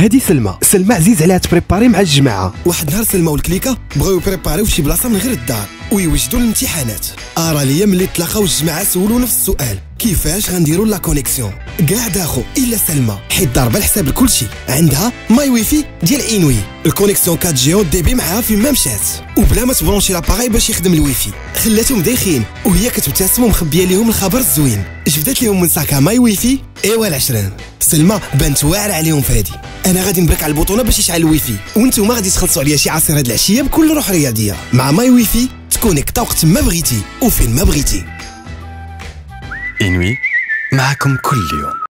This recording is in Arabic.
هادي سلمى عزيز عليها تبريباري مع الجماعه. واحد نهار سلمى والكليكه بغاو يبريباريو فشي بلاصه من غير الدار ويوجدوا الامتحانات. ارى ليا ملي تلاقاو الجماعه سولوا نفس السؤال: كيفاش غنديروا لا كونيكسيون؟ كاع داخو الا سلمى حيت ضاربه الحساب لكلشي، عندها ماي ويفي ديال انوي، الكونيكسيون 4 جي والديبي معاها فين ما مشات، وبلا ما تبرونشي لاباغي باش يخدم الويفي. خلاتهم دايخين وهي كتبتسم ومخبيه ليهم الخبر الزوين. جبدت ليهم من ساكا ماي ويفي ايوا العشرين. سلمى بانت واعره عليهم في هادي. انا غادي نبرك على البوطونه باش يشعل الويفي، وانتوما غادي تخلصوا عليا شي عصير هاد العشيه بكل روح رياضيه. مع ماي ويفي تكونيكتا وقت ما بغيتي وفين ما بغيتي. انوي معكم كل يوم.